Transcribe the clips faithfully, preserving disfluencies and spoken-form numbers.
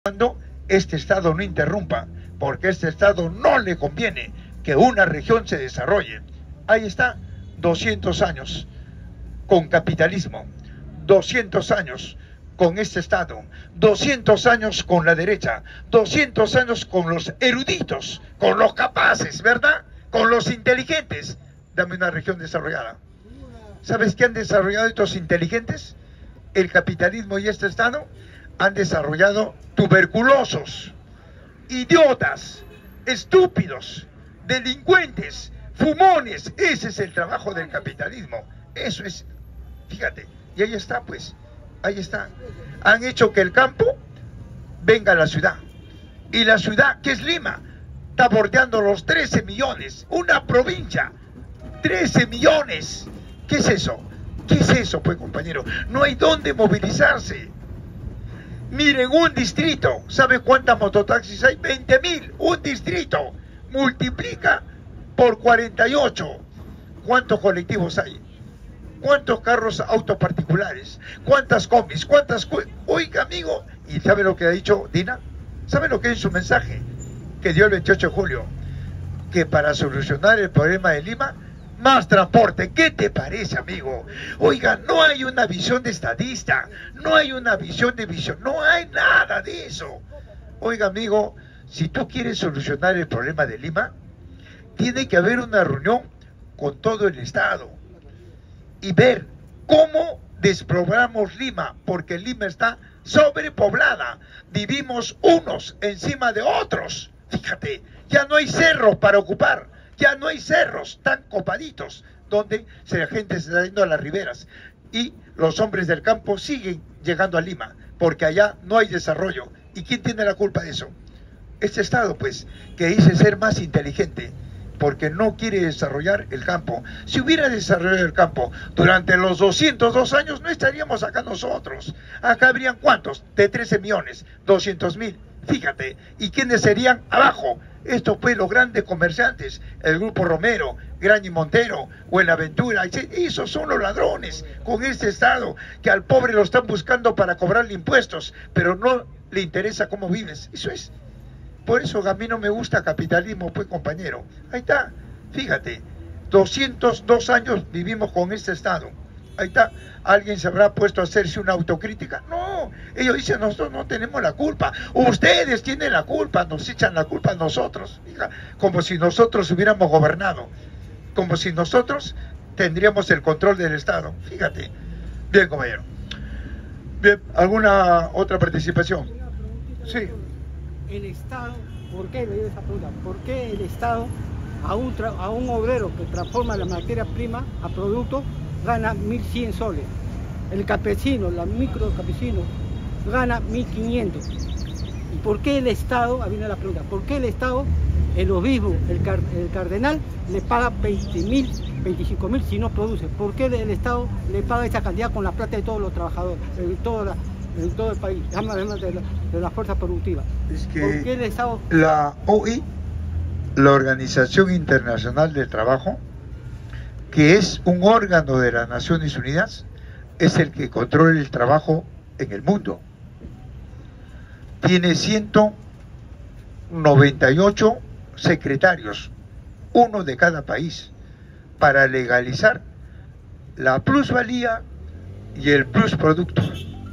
cuando este Estado no interrumpa, porque a este Estado no le conviene que una región se desarrolle. Ahí está, doscientos años con capitalismo, doscientos años con este Estado, doscientos años con la derecha, doscientos años con los eruditos, con los capaces, ¿verdad? Con los inteligentes. Dame una región desarrollada. ¿Sabes qué han desarrollado estos inteligentes? El capitalismo y este Estado han desarrollado tuberculosos, idiotas, estúpidos, delincuentes, fumones. Ese es el trabajo del capitalismo. Eso es, fíjate, y ahí está pues, ahí está. Han hecho que el campo venga a la ciudad. Y la ciudad, que es Lima, está bordeando los trece millones, una provincia, trece millones. ¿Qué es eso? ¿Qué es eso, pues, compañero? No hay dónde movilizarse. Miren, un distrito, ¿sabe cuántas mototaxis hay? veinte mil, un distrito. Multiplica por cuarenta y ocho. ¿Cuántos colectivos hay? ¿Cuántos carros autos particulares? ¿Cuántas combis? ¿Cuántas? Oiga, amigo, ¿y sabe lo que ha dicho Dina? ¿Sabe lo que es su mensaje que dio el veintiocho de julio? Que para solucionar el problema de Lima, más transporte. ¿Qué te parece, amigo? Oiga, no hay una visión de estadista, no hay una visión de visión, no hay nada de eso. Oiga, amigo, si tú quieres solucionar el problema de Lima, tiene que haber una reunión con todo el Estado y ver cómo despoblamos Lima, porque Lima está sobrepoblada. Vivimos unos encima de otros. Fíjate, ya no hay cerros para ocupar. Ya no hay cerros tan copaditos donde la gente se está yendo a las riberas y los hombres del campo siguen llegando a Lima porque allá no hay desarrollo. ¿Y quién tiene la culpa de eso? Este Estado, pues, que dice ser más inteligente porque no quiere desarrollar el campo. Si hubiera desarrollado el campo durante los doscientos dos años, no estaríamos acá nosotros. Acá habrían ¿cuántos? De trece millones, doscientos mil. Fíjate, ¿y quiénes serían abajo? Estos pues los grandes comerciantes, el Grupo Romero, Graña y Montero, Buenaventura, esos son los ladrones con este Estado, que al pobre lo están buscando para cobrarle impuestos, pero no le interesa cómo vives. Eso es. Por eso a mí no me gusta capitalismo, pues, compañero. Ahí está, fíjate, doscientos dos años vivimos con este Estado. Ahí está, ¿alguien se habrá puesto a hacerse una autocrítica? No, ellos dicen, nosotros no tenemos la culpa, ustedes tienen la culpa, nos echan la culpa a nosotros, hija, como si nosotros hubiéramos gobernado, como si nosotros tendríamos el control del Estado. Fíjate. Bien, compañero. Bien, ¿alguna otra participación? Sí. El Estado, ¿por qué le dio esa pregunta? ¿Por qué el Estado a un, a un obrero que transforma la materia prima a producto gana mil cien soles? El campesino, la micro campesino, gana mil quinientos. ¿Y por qué el Estado, ahí viene la pregunta, por qué el Estado, el obispo, el, car, el cardenal, le paga veinte mil, veinticinco mil si no produce? ¿Por qué el Estado le paga esa cantidad con la plata de todos los trabajadores, de toda la, en todo el país, además de la, de la fuerza productiva? Es que ¿por qué el Estado? La O I, la Organización Internacional del Trabajo, que es un órgano de las Naciones Unidas, es el que controla el trabajo en el mundo. Tiene ciento noventa y ocho secretarios, uno de cada país, para legalizar la plusvalía y el plusproducto.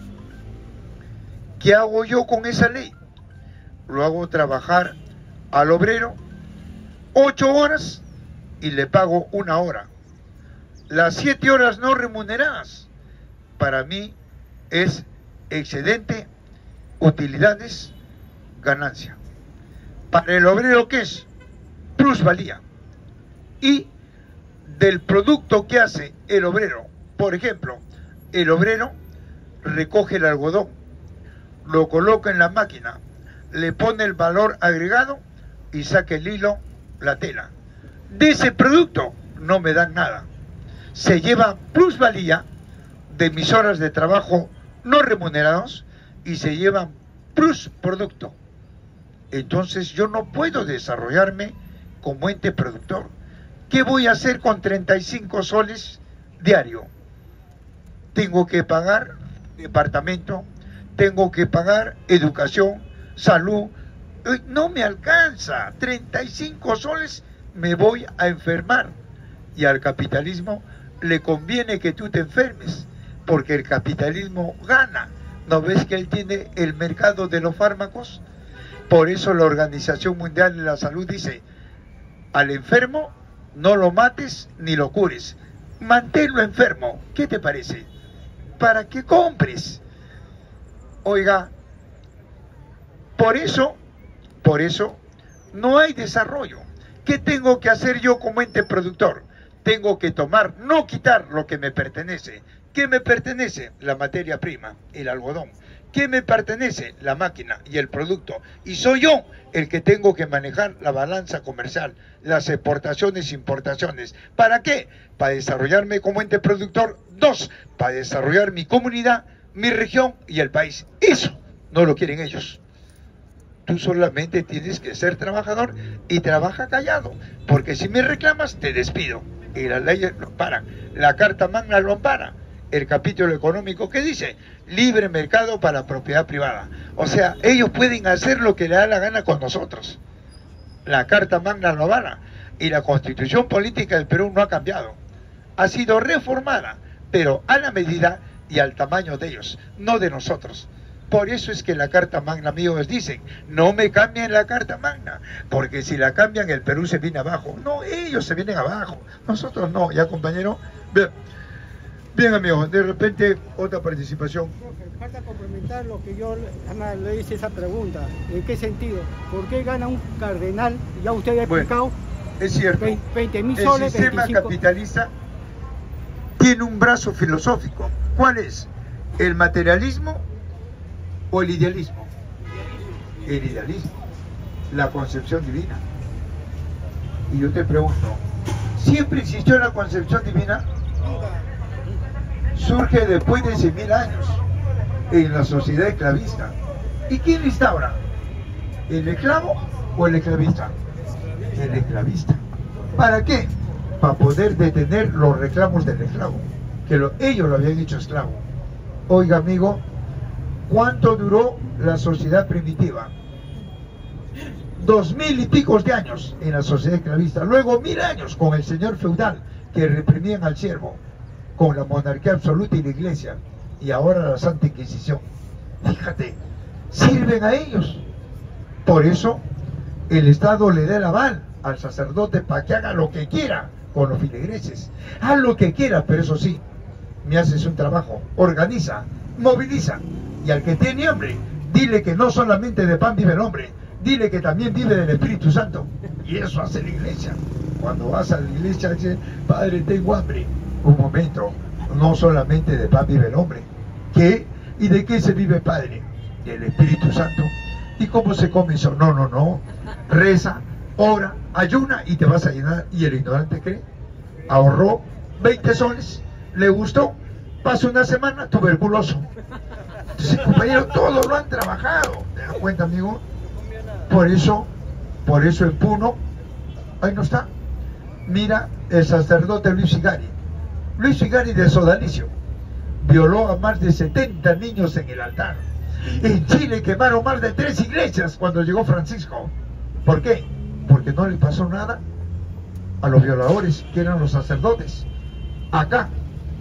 ¿Qué hago yo con esa ley? Lo hago trabajar al obrero ocho horas y le pago una hora. Las siete horas no remuneradas, para mí es excedente, utilidades, ganancia. Para el obrero, ¿qué es? Plusvalía. Y del producto que hace el obrero, por ejemplo, el obrero recoge el algodón, lo coloca en la máquina, le pone el valor agregado y saca el hilo, la tela. De ese producto no me dan nada. Se lleva plusvalía de mis horas de trabajo no remunerados y se llevan plus producto. Entonces yo no puedo desarrollarme como ente productor. ¿Qué voy a hacer con treinta y cinco soles diario? Tengo que pagar departamento, tengo que pagar educación, salud, no me alcanza, treinta y cinco soles me voy a enfermar. Y al capitalismo le conviene que tú te enfermes, porque el capitalismo gana. ¿No ves que él tiene el mercado de los fármacos? Por eso la Organización Mundial de la Salud dice, al enfermo no lo mates ni lo cures, manténlo enfermo. ¿Qué te parece? Para que compres. Oiga, por eso, por eso no hay desarrollo. ¿Qué tengo que hacer yo como ente productor? Tengo que tomar, no quitar lo que me pertenece. ¿Qué me pertenece? La materia prima, el algodón. ¿Qué me pertenece? La máquina y el producto. Y soy yo el que tengo que manejar la balanza comercial, las exportaciones e importaciones. ¿Para qué? Para desarrollarme como ente productor. Dos, para desarrollar mi comunidad, mi región y el país. Eso no lo quieren ellos. Tú solamente tienes que ser trabajador y trabaja callado, porque si me reclamas te despido. Y las leyes lo amparan, la Carta Magna lo ampara. El capítulo económico que dice libre mercado para la propiedad privada. O sea, ellos pueden hacer lo que le da la gana con nosotros. La Carta Magna lo avala y la Constitución Política del Perú no ha cambiado. Ha sido reformada, pero a la medida y al tamaño de ellos, no de nosotros. Por eso es que la Carta Magna, amigos, dicen, no me cambien la Carta Magna, porque si la cambian el Perú se viene abajo. No, ellos se vienen abajo, nosotros no. ¿Ya, compañero? Bien, bien, amigos, de repente otra participación. Falta complementar lo que yo Ana, le hice esa pregunta. ¿En qué sentido? ¿Por qué gana un cardenal? Ya usted ha explicado. Bueno, es cierto, veinte mil soles, el sistema veinticinco... capitalista tiene un brazo filosófico. ¿Cuál es? ¿El materialismo o el idealismo? El idealismo, la concepción divina. Y yo te pregunto, ¿siempre existió la concepción divina? Surge después de seis mil años en la sociedad esclavista. ¿Y quién la instaura? ¿El esclavo o el esclavista? El esclavista. ¿Para qué? Para poder detener los reclamos del esclavo, que lo, ellos lo habían hecho esclavo. Oiga, amigo, ¿cuánto duró la sociedad primitiva? Dos mil y pico de años en la sociedad esclavista. Luego mil años con el señor feudal que reprimían al siervo, con la monarquía absoluta y la iglesia. Y ahora la Santa Inquisición. Fíjate, sirven a ellos. Por eso el Estado le da el aval al sacerdote para que haga lo que quiera con los filigreses. Haz lo que quiera, pero eso sí, me haces un trabajo, organiza, moviliza. Y al que tiene hambre, dile que no solamente de pan vive el hombre, dile que también vive del Espíritu Santo. Y eso hace la iglesia. Cuando vas a la iglesia, dice, Padre, tengo hambre. Un momento, no solamente de pan vive el hombre. ¿Qué? ¿Y de qué se vive, Padre? Del Espíritu Santo. ¿Y cómo se come eso? No, no, no. Reza, ora, ayuna y te vas a llenar. ¿Y el ignorante cree? Ahorró veinte soles, le gustó, pasa una semana, tuberculoso. Entonces, compañero, todos lo han trabajado. ¿Te das cuenta, amigo? Por eso, por eso en Puno, ahí no está. Mira el sacerdote Luis Figari. Luis Figari de Sodalicio violó a más de setenta niños en el altar. En Chile quemaron más de tres iglesias cuando llegó Francisco. ¿Por qué? Porque no le pasó nada a los violadores, que eran los sacerdotes. Acá,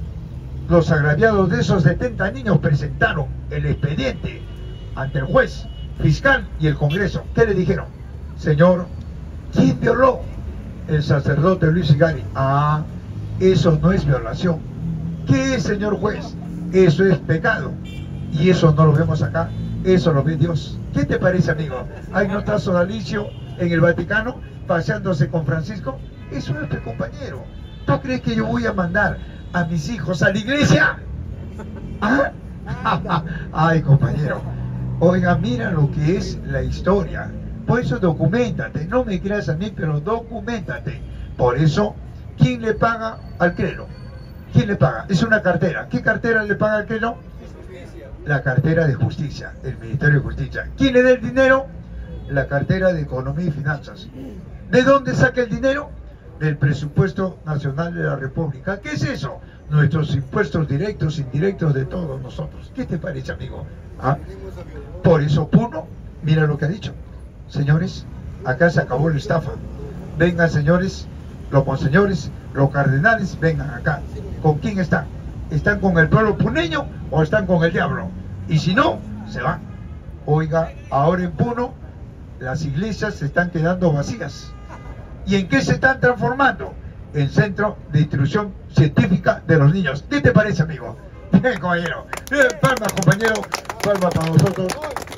los agraviados de esos setenta niños presentaron el expediente ante el juez, fiscal y el Congreso. ¿Qué le dijeron? Señor, ¿quién violó? El sacerdote Luis Figari. Ah, eso no es violación. ¿Qué es, señor juez? Eso es pecado. Y eso no lo vemos acá, eso lo ve Dios. ¿Qué te parece, amigo? Ahí no está Sodalicio en el Vaticano paseándose con Francisco. Eso es, tu compañero. ¿Tú crees que yo voy a mandar a mis hijos a la iglesia? ¿Ah? Ay, compañero. Oiga, mira lo que es la historia. Por eso documentate. No me creas a mí, pero documentate. Por eso, ¿quién le paga al clero? ¿Quién le paga? Es una cartera. ¿Qué cartera le paga al clero? La cartera de justicia, el Ministerio de Justicia. ¿Quién le da el dinero? La cartera de Economía y Finanzas. ¿De dónde saca el dinero? Del presupuesto nacional de la República. ¿Qué es eso? Nuestros impuestos directos, indirectos de todos nosotros. ¿Qué te parece, amigo? ¿Ah? Por eso Puno Mira lo que ha dicho. Señores, acá se acabó la estafa. Vengan, señores, los monseñores, los cardenales, vengan acá. ¿Con quién están? ¿Están con el pueblo puneño o están con el diablo? Y si no, se van. Oiga, ahora en Puno las iglesias se están quedando vacías. ¿Y en qué se están transformando? En centro de instrucción científica de los niños. ¿Qué te parece, amigo? Bien, compañero. Bien, palmas, compañero. Palmas para nosotros.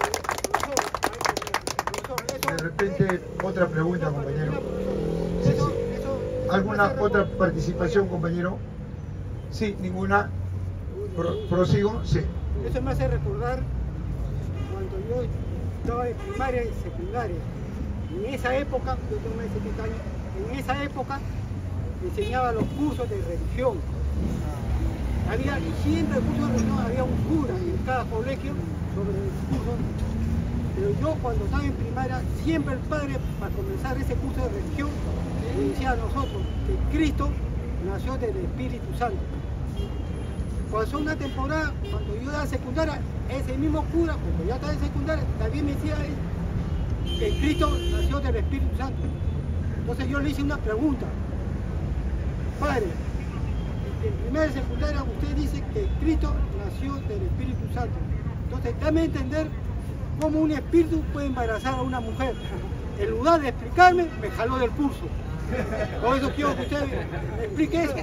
De repente, otra pregunta, compañero. Sí, sí. ¿Alguna otra participación, compañero? Sí, ninguna. Pro, ¿Prosigo? Sí. Eso me hace recordar cuando yo estaba en primaria y secundaria. En esa época, yo tengo más de setenta años, en esa época enseñaba los cursos de religión. Había siempre cursos de religión, había un cura en cada colegio sobre el curso. Pero yo cuando estaba en primaria, siempre el padre, para comenzar ese curso de religión, le decía a nosotros que Cristo nació del Espíritu Santo. Pasó una temporada, cuando yo era secundaria, ese mismo cura, cuando ya estaba en secundaria, también me decía que Cristo nació del Espíritu Santo. Entonces yo le hice una pregunta. Padre, en primera y secundaria usted dice que Cristo nació del Espíritu Santo. Entonces dame a entender cómo un espíritu puede embarazar a una mujer. En lugar de explicarme, me jaló del curso. Por eso quiero que usted me explique eso.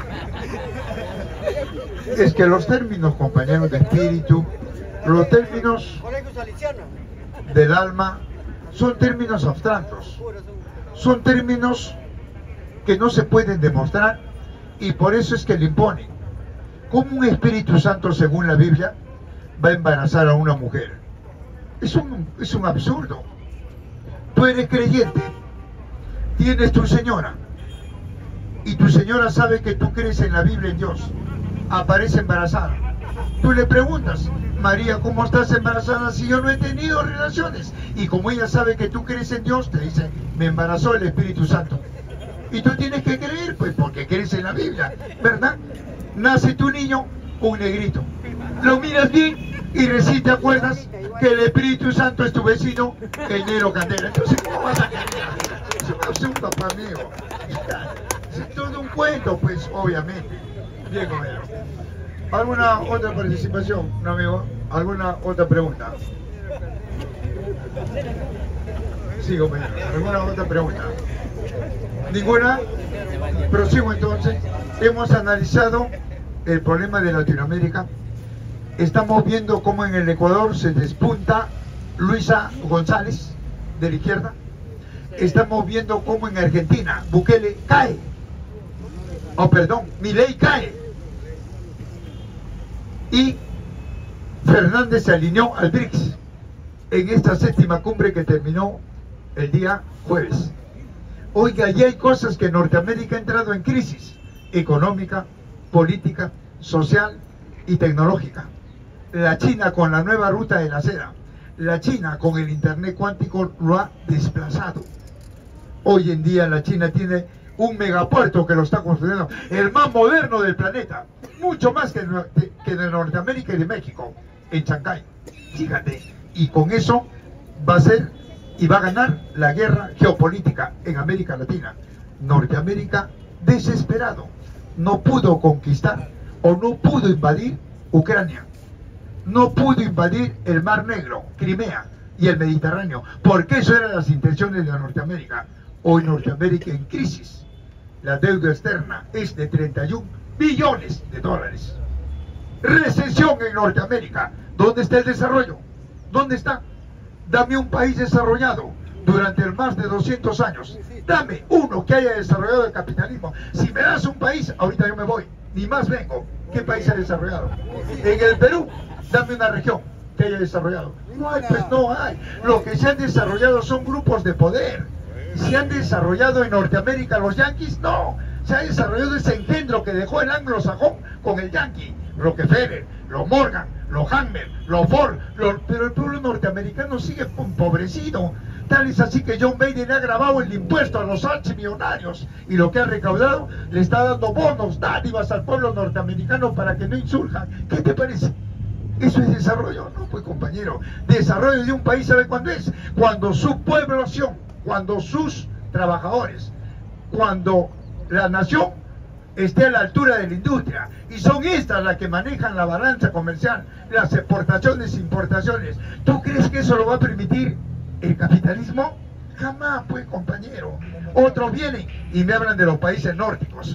Es que los términos, compañeros, de espíritu, los términos del alma, son términos abstractos. Son términos que no se pueden demostrar y por eso es que le imponen. ¿Cómo un Espíritu Santo, según la Biblia, va a embarazar a una mujer? Es un, es un absurdo. Tú eres creyente, tienes tu señora y tu señora sabe que tú crees en la Biblia, en Dios, aparece embarazada. Tú le preguntas, María, ¿cómo estás embarazada si yo no he tenido relaciones? Y como ella sabe que tú crees en Dios, te dice, me embarazó el Espíritu Santo. Y tú tienes que creer, pues, porque crees en la Biblia, ¿verdad? Nace tu niño, un negrito. Lo miras bien y recién te acuerdas que el Espíritu Santo es tu vecino, el negro Candela. Entonces, ¿cómo vas a creer? Es un absurdo, papá amigo. Es todo un cuento, pues, obviamente. Bien, compañero. ¿Alguna otra participación, no, amigo? ¿Alguna otra pregunta? Sí, compañero. ¿Alguna otra pregunta? ¿Ninguna? Prosigo entonces. Hemos analizado el problema de Latinoamérica. Estamos viendo cómo en el Ecuador se despunta Luisa González, de la izquierda. Estamos viendo cómo en Argentina Bukele cae. Oh, perdón, Milei cae. Y Fernández se alineó al B R I C S en esta séptima cumbre que terminó el día jueves. Oiga, ya hay cosas que Norteamérica ha entrado en crisis económica, política, social y tecnológica. La China con la nueva ruta de la seda, la China con el internet cuántico lo ha desplazado. Hoy en día la China tiene un megapuerto que lo está construyendo, el más moderno del planeta, mucho más que, que de Norteamérica y de México, en Shanghái. Fíjate, y con eso va a ser y va a ganar la guerra geopolítica en América Latina. Norteamérica, desesperado, no pudo conquistar o no pudo invadir Ucrania, no pudo invadir el Mar Negro, Crimea y el Mediterráneo, porque eso eran las intenciones de Norteamérica. Hoy Norteamérica en crisis, la deuda externa es de treinta y un billones de dólares. Recesión en Norteamérica. ¿Dónde está el desarrollo? ¿Dónde está? Dame un país desarrollado durante más de doscientos años. Dame uno que haya desarrollado el capitalismo. Si me das un país, ahorita yo me voy, ni más vengo. ¿Qué país ha desarrollado? En el Perú, dame una región que haya desarrollado. No hay, pues no hay. Lo que se han desarrollado son grupos de poder. ¿Se han desarrollado en Norteamérica los yanquis? No. Se ha desarrollado ese engendro que dejó el anglosajón con el yanqui. Rockefeller, los Morgan, los Hammer, los Ford, los... pero el pueblo norteamericano sigue empobrecido. Tal es así que John Biden le ha grabado el impuesto a los archimillonarios y lo que ha recaudado le está dando bonos, dádivas al pueblo norteamericano para que no insurjan. ¿Qué te parece? ¿Eso es desarrollo? No, pues compañero. Desarrollo de un país, ¿sabe cuándo es? Cuando su población, cuando sus trabajadores, cuando la nación esté a la altura de la industria. Y son estas las que manejan la balanza comercial, las exportaciones e importaciones. ¿Tú crees que eso lo va a permitir el capitalismo? Jamás, pues, compañero. Otros vienen y me hablan de los países nórdicos.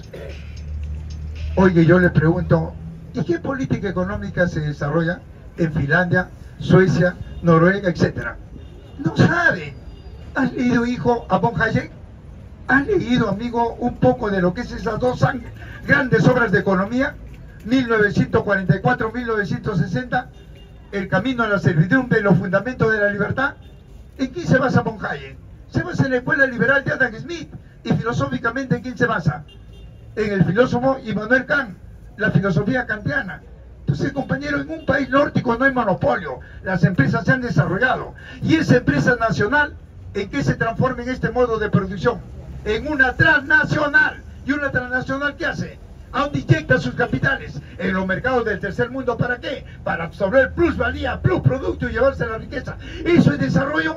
Oye, yo les pregunto, ¿y qué política económica se desarrolla en Finlandia, Suecia, Noruega, etcétera? No saben. ¿Has leído, hijo, a von Hayek? ¿Has leído, amigo, un poco de lo que es esas dos grandes obras de economía? mil novecientos cuarenta y cuatro a mil novecientos sesenta, El camino a la servidumbre y los fundamentos de la libertad. ¿En quién se basa von Hayek? Se basa en la escuela liberal de Adam Smith. ¿Y filosóficamente en quién se basa? En el filósofo Immanuel Kant, la filosofía kantiana. Entonces, compañero, en un país nórdico no hay monopolio. Las empresas se han desarrollado. Y esa empresa nacional, ¿en qué se transforma en este modo de producción? En una transnacional. ¿Y una transnacional qué hace? ¿A dónde inyecta sus capitales? En los mercados del tercer mundo. ¿Para qué? Para absorber plusvalía, plus producto y llevarse la riqueza. ¿Eso es desarrollo?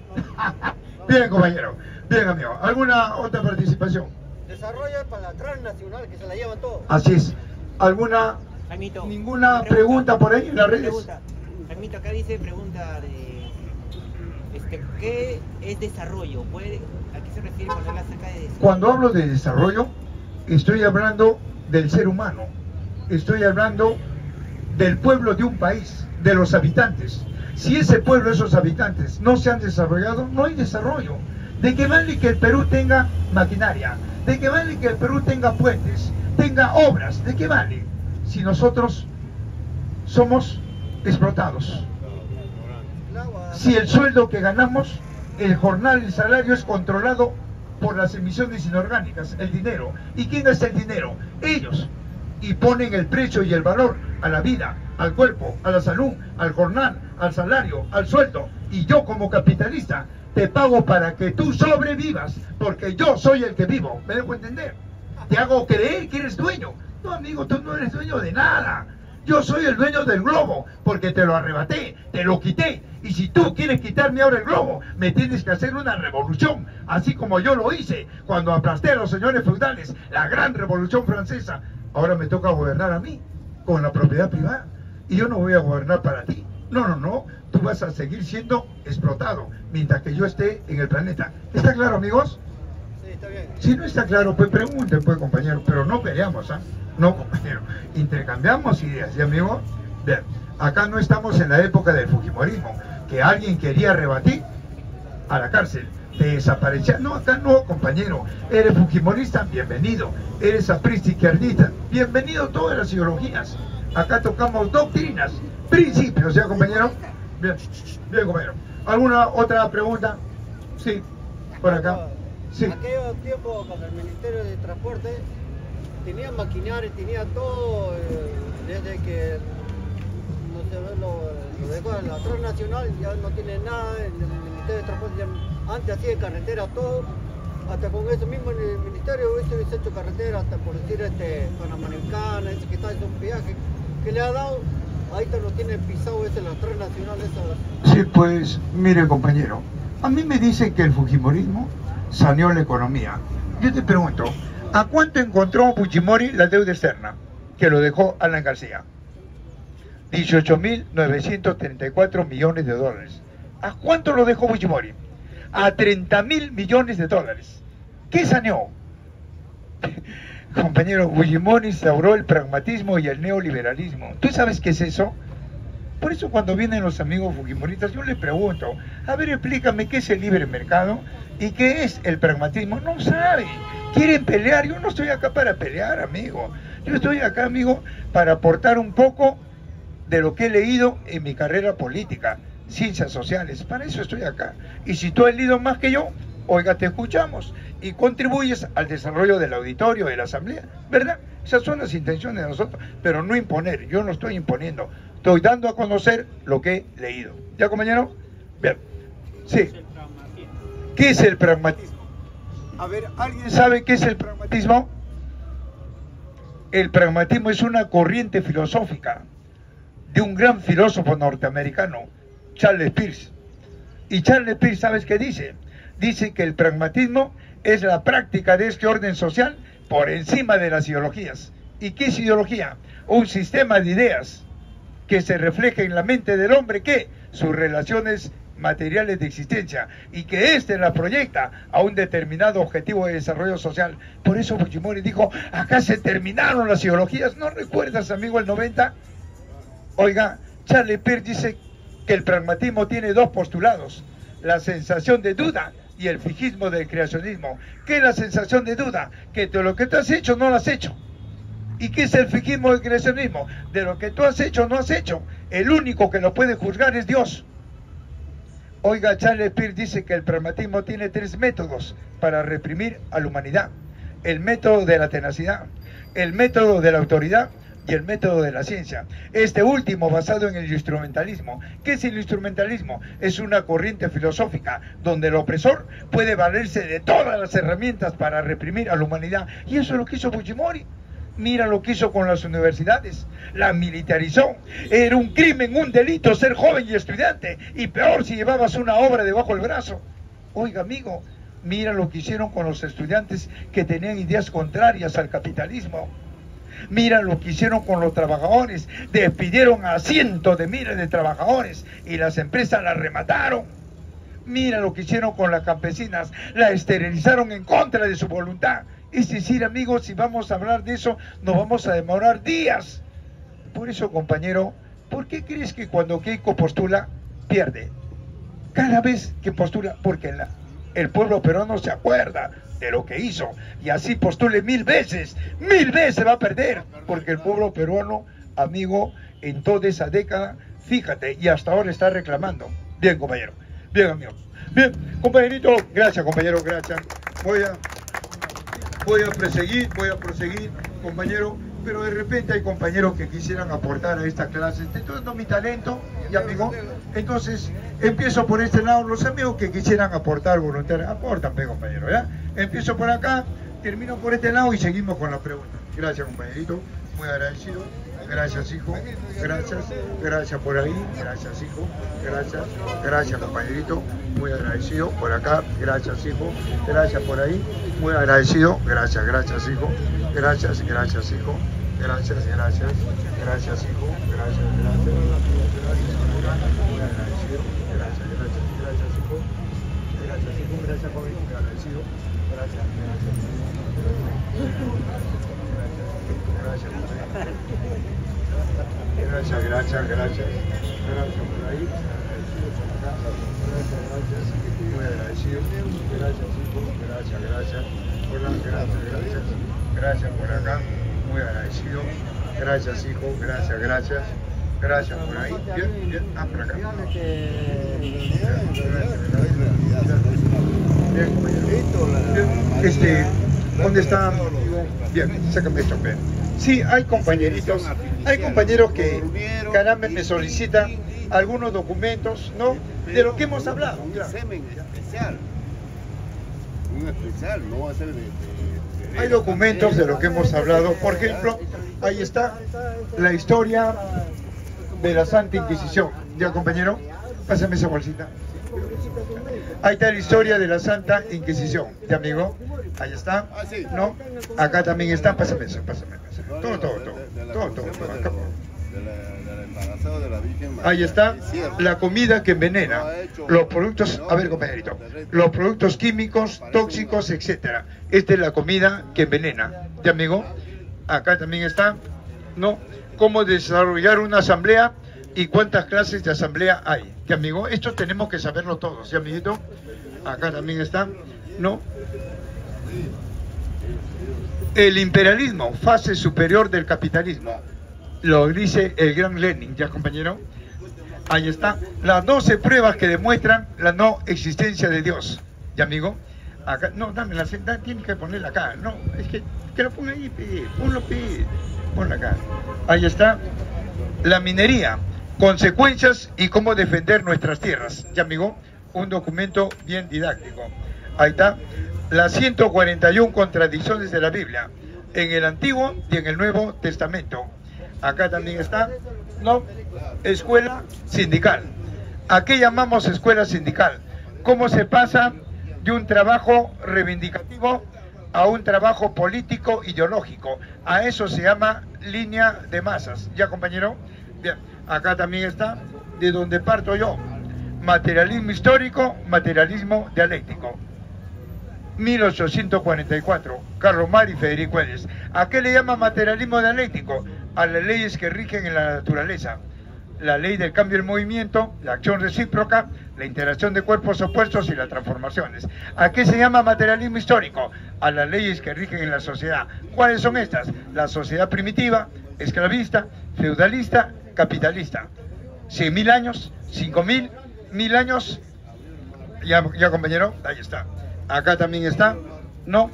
Bien, compañero. Bien, amigo. ¿Alguna otra participación? Desarrollo para la transnacional, que se la llevan todos. Así es. ¿Alguna? Jaimito, ¿Ninguna pregunta, pregunta por ahí en las redes? Pregunta. Jaimito, acá dice, pregunta de... Este, ¿qué es desarrollo? ¿Puede, ¿A qué se refiere cuando habla acerca de desarrollo? Cuando hablo de desarrollo, estoy hablando del ser humano. Estoy hablando del pueblo de un país, de los habitantes. Si ese pueblo, esos habitantes, no se han desarrollado, no hay desarrollo. ¿De qué vale que el Perú tenga maquinaria? ¿De qué vale que el Perú tenga puentes, tenga obras? ¿De qué vale? Si nosotros somos explotados. Si el sueldo que ganamos, el jornal, el salario es controlado por las emisiones inorgánicas, el dinero. ¿Y quién es el dinero? Ellos. Y ponen el precio y el valor a la vida, al cuerpo, a la salud, al jornal, al salario, al sueldo. Y yo como capitalista te pago para que tú sobrevivas, porque yo soy el que vivo. ¿Me dejo entender? Te hago creer que eres dueño. No, amigo, tú no eres dueño de nada. Yo soy el dueño del globo, porque te lo arrebaté, te lo quité. Y si tú quieres quitarme ahora el globo, me tienes que hacer una revolución, así como yo lo hice cuando aplasté a los señores feudales, la gran revolución francesa. Ahora me toca gobernar a mí, con la propiedad privada. Y yo no voy a gobernar para ti. No, no, no. Tú vas a seguir siendo explotado mientras que yo esté en el planeta. ¿Está claro, amigos? Sí, está bien. Si no está claro, pues pregunten, pues, compañero. Pero no peleamos, ¿ah? ¿eh? No, compañero. Intercambiamos ideas, ¿sí, amigo? Bien. Acá no estamos en la época del fujimorismo, que alguien quería rebatir a la cárcel. Te desaparecía. No, acá no, compañero. Eres fujimorista, bienvenido. Eres aprista izquierdista, bienvenido a todas las ideologías. Acá tocamos doctrinas, principios, ¿ya, compañero? Bien, bien, compañero. ¿Alguna otra pregunta? Sí, por acá. Sí. Aquellos tiempos cuando el Ministerio de Transporte tenía maquinaria, tenía todo, eh, desde que no se ve lo, lo dejó en la transnacional, ya no tiene nada, el Ministerio de Transporte ya, antes hacía carretera todo, hasta con eso mismo en el Ministerio hubiese hecho carretera, hasta por decir este Panamericana, ese que está en un viaje que le ha dado, ahí te lo tiene pisado ese, la transnacional esa. Sí, pues, mire, compañero, a mí me dicen que el fujimorismo saneó la economía. Yo te pregunto, ¿a cuánto encontró Fujimori la deuda externa que lo dejó Alan García? dieciocho mil novecientos treinta y cuatro millones de dólares. ¿A cuánto lo dejó Fujimori? A treinta mil millones de dólares. ¿Qué saneó? Compañero, Fujimori instauró el pragmatismo y el neoliberalismo. ¿Tú sabes qué es eso? Por eso cuando vienen los amigos fujimoristas, yo les pregunto, a ver, explícame qué es el libre mercado y qué es el pragmatismo. No saben, quieren pelear. Yo no estoy acá para pelear, amigo. Yo estoy acá, amigo, para aportar un poco de lo que he leído en mi carrera política, ciencias sociales. Para eso estoy acá. Y si tú has leído más que yo, oiga, te escuchamos y contribuyes al desarrollo del auditorio, de la asamblea, ¿verdad? Esas son las intenciones de nosotros, pero no imponer. Yo no estoy imponiendo, estoy dando a conocer lo que he leído. ¿Ya, compañero? Bien. Sí. ¿Qué es el pragmatismo? A ver, ¿alguien sabe qué es el pragmatismo? El pragmatismo es una corriente filosófica de un gran filósofo norteamericano, Charles Peirce. Y Charles Peirce, ¿sabes qué dice? Dice que el pragmatismo es la práctica de este orden social por encima de las ideologías. ¿Y qué es ideología? Un sistema de ideas que se refleja en la mente del hombre, que sus relaciones materiales de existencia, y que éste la proyecta a un determinado objetivo de desarrollo social. Por eso Fujimori dijo, acá se terminaron las ideologías. ¿No recuerdas, amigo, el noventa? Oiga, Charles Peirce dice que el pragmatismo tiene dos postulados: la sensación de duda y el fijismo del creacionismo. ¿Qué es la sensación de duda? Que de lo que tú has hecho no lo has hecho. ¿Y qué es el fijismo del creacionismo? De lo que tú has hecho no has hecho. El único que lo puede juzgar es Dios. Oiga, Charles Peirce dice que el pragmatismo tiene tres métodos para reprimir a la humanidad: el método de la tenacidad, el método de la autoridad y el método de la ciencia. Este último basado en el instrumentalismo. ¿Qué es el instrumentalismo? Es una corriente filosófica donde el opresor puede valerse de todas las herramientas para reprimir a la humanidad. Y eso es lo que hizo Fujimori. Mira lo que hizo con las universidades, la militarizó. Era un crimen, un delito ser joven y estudiante, y peor si llevabas una obra debajo del brazo. Oiga, amigo, mira lo que hicieron con los estudiantes que tenían ideas contrarias al capitalismo. Mira lo que hicieron con los trabajadores, despidieron a cientos de miles de trabajadores y las empresas las remataron. Mira lo que hicieron con las campesinas, la esterilizaron en contra de su voluntad. Es decir, amigos, si vamos a hablar de eso, nos vamos a demorar días. Por eso, compañero, ¿por qué crees que cuando Keiko postula, pierde? Cada vez que postula, porque la, el pueblo peruano se acuerda de lo que hizo, y así postule mil veces, mil veces va a perder, porque el pueblo peruano, amigo, en toda esa década, fíjate, y hasta ahora está reclamando. Bien, compañero, bien, amigo. Bien, compañerito, gracias, compañero, gracias. Voy a... Voy a proseguir, voy a proseguir, compañero, pero de repente hay compañeros que quisieran aportar a esta clase. Entonces, no mi talento, y amigo. Entonces, empiezo por este lado. Los amigos que quisieran aportar voluntariamente, aportan, compañero, ¿ya? Empiezo por acá, termino por este lado y seguimos con la pregunta. Gracias, compañerito, muy agradecido. Gracias, hijo, gracias, gracias por ahí, gracias, hijo, gracias, gracias, compañerito, muy agradecido por acá, gracias, hijo, gracias por ahí, muy agradecido, gracias, gracias, hijo, gracias, gracias, hijo, gracias, gracias, gracias, hijo, gracias, gracias, gracias, muy agradecido, gracias, gracias, gracias, hijo, gracias, hijo, gracias, joven, muy agradecido, gracias, gracias, gracias, gracias, Gracias, gracias, gracias. Gracias por ahí. Gracias, gracias. Muy agradecido. Gracias, hijo. Gracias, gracias. Hola, gracias, gracias. Gracias por acá. Muy agradecido. Gracias, hijo. Gracias, gracias. Gracias por ahí. Bien, bien. Ah, por acá. Bien, compañero. Bien. Este, ¿dónde está? Bien, sácame esto, bien. Sí, hay compañeritos, hay compañeros que, caramba, me solicitan algunos documentos, ¿no? De lo que hemos hablado. Un examen especial. Un especial, no va a ser de... de, de hay documentos de lo que hemos hablado. Por ejemplo, ahí está la historia de la Santa Inquisición. ¿Ya, compañero? Pásame esa bolsita. Ahí está la historia de la Santa Inquisición. ¿Ya, amigo? Ahí está. ¿No? Acá también está. Pásame eso, pásame. Todo, todo, todo. Todo, todo, todo. Acá. Ahí está la comida que envenena, los productos, a ver, compañerito, los productos químicos, tóxicos, etcétera. Esta es la comida que envenena. ¿Ya, amigo? Acá también está, ¿no? Cómo desarrollar una asamblea y cuántas clases de asamblea hay. ¿Ya, amigo? Esto tenemos que saberlo todos, ¿ya, amiguito? Acá también está, ¿no? El imperialismo, fase superior del capitalismo. Lo dice el gran Lenin, ¿ya, compañero? Ahí está, las doce pruebas que demuestran la no existencia de Dios. ¿Ya, amigo? Acá, no, dame la senda, tienes que ponerla acá. No, es que, que lo ponga ahí, pe, ponlo, pe, ponla acá. Ahí está, la minería, consecuencias y cómo defender nuestras tierras. ¿Ya, amigo? Un documento bien didáctico. Ahí está, las ciento cuarenta y una contradicciones de la Biblia, en el Antiguo y en el Nuevo Testamento. Acá también está, ¿no? Escuela sindical. ¿A qué llamamos escuela sindical? ¿Cómo se pasa de un trabajo reivindicativo a un trabajo político ideológico? A eso se llama línea de masas. ¿Ya, compañero? Bien, acá también está de donde parto yo. Materialismo histórico, materialismo dialéctico. mil ochocientos cuarenta y cuatro, Carlos Mar y Federico Edes. ¿A qué le llama materialismo dialéctico? A las leyes que rigen en la naturaleza. La ley del cambio del movimiento, la acción recíproca, la interacción de cuerpos opuestos y las transformaciones. ¿A qué se llama materialismo histórico? A las leyes que rigen en la sociedad. ¿Cuáles son estas? La sociedad primitiva, esclavista, feudalista, capitalista. Cien mil años, cinco mil, mil años. Ya, ya, compañero, ahí está. Acá también está, ¿no?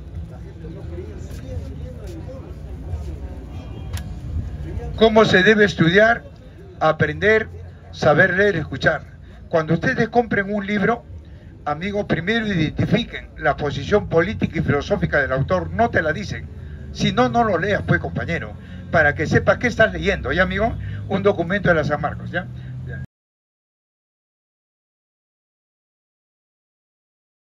¿Cómo se debe estudiar, aprender, saber leer, escuchar? Cuando ustedes compren un libro, amigos, primero identifiquen la posición política y filosófica del autor, no te la dicen. Si no, no lo leas, pues, compañero, para que sepas qué estás leyendo, ¿ya, amigo? Un documento de la San Marcos, ¿ya?